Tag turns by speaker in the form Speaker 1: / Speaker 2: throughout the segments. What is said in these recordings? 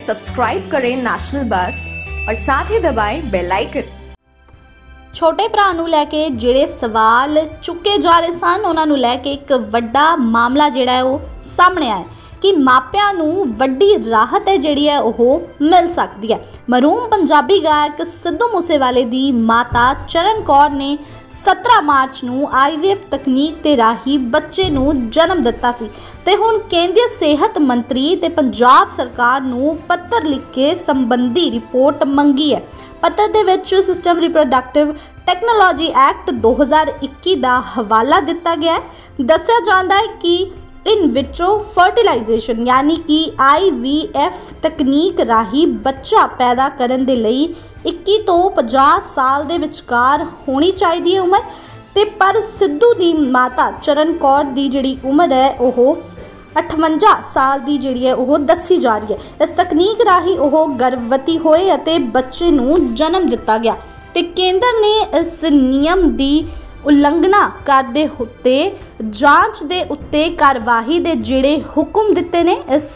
Speaker 1: Subscribe करें national बस और साथ ही दबाएं बेल आइकन।
Speaker 2: छोटे भरा नूं लैके जिहड़े सवाल चुके जा रहे सन उन्हां नूं लैके एक वड्डा मामला जिहड़ा है वो सामने आया कि मापियां नूं वड्डी राहत है जिहड़ी है वो मिल सकती है। मरूम पंजाबी गायक सिद्धू मूसेवाले दी माता चरण कौर ने 17 मार्च नूं IVF तकनीक ते राही बच्चे नूं जन्म दिता सी ते हुण केंद्रीय सेहत मंत्री ते पंजाब सरकार नूं पत्र लिख के संबंधी रिपोर्ट मंगी है। पत्र दे विच सिस्टम रिप्रोडक्टिव टैक्नोलॉजी एक्ट 2021 का हवाला दिता गया है। दस्सिया जांदा है कि इन विट्रो फर्टिलाइजेशन यानी कि IVF तकनीक राही बच्चा पैदा करन दे लई 21 तो 50 साल दे विचकार होनी चाहिए उम्र ते पर सिद्धू दी माता चरण कौर दी जिहड़ी उम्र है वो 58 साल की जिहड़ी है वो दसी जा रही है। इस तकनीक राही वो गर्भवती होए अते बच्चे नूं जन्म दिता गया ते केंद्र ने इस नियम की उलंघना करदे उत्ते जांच दे उत्ते कार्यवाही दे जिहड़े हुक्म दिते ने। इस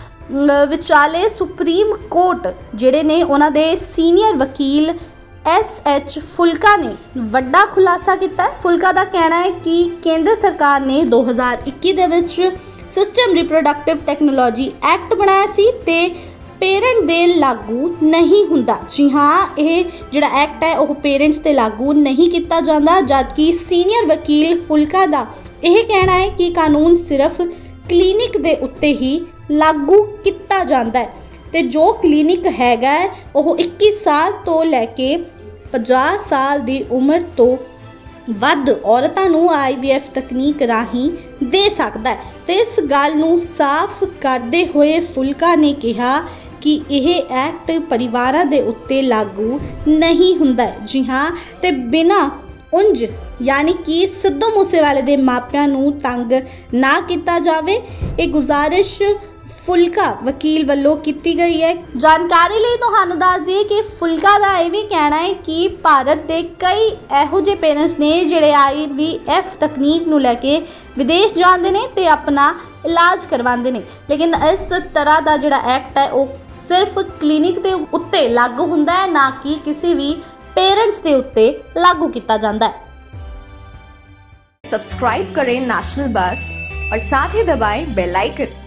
Speaker 2: विचाले सुप्रीम कोर्ट जिहड़े ने उन्हां दे सीनियर वकील SH फुल्का ने वड्डा खुलासा किया। फुल्का का कहना है कि केंद्र सरकार ने 2021 दे विच सिस्टम रिप्रोडक्टिव टैक्नोलॉजी एक्ट बनाया सी ते पेरेंट दे लागू नहीं हुंदा। जी हाँ, यह जिहड़ा एक्ट है वह पेरेंट्स ते लागू नहीं किया जाता, जबकि सीनियर वकील फुल्का दा यह कहना है कि कानून सिर्फ क्लीनिक दे उत्ते ही लागू किया जाता है ते जो क्लीनिक हैगा वह 21 साल तो लैके 50 साल की उम्र तो वध औरतां नूं IVF तकनीक राही दे सकता है। तो इस गल नूं साफ करते हुए फुल्का ने कहा कि यह एक्ट परिवारां दे उत्ते लागू नहीं हुंदा है। जी हाँ, तो बिना उंज यानी कि सिद्धू मूसेवाले दे मापियां नूं तंग ना किया जावे, ये गुजारिश फुल्का वकील वालों की गई है। जानकारी लिए तुहानूं दस दिए कि फुल्का का यह भी कहना है कि भारत के कई इहो जिहे पेरेंट्स ने जिहड़े IVF तकनीक नूं लैके विदेश जाते हैं तो अपना इलाज करवाते हैं, लेकिन इस तरह का जिहड़ा एक्ट है वो सिर्फ क्लीनिक के उत्ते लागू हुंदा है, ना कि किसी भी पेरेंट्स के उत्ते लागू किया जाता है।
Speaker 1: सब्सक्राइब करें नेशनल बस और साथ ही दबाएं बेल आइकन।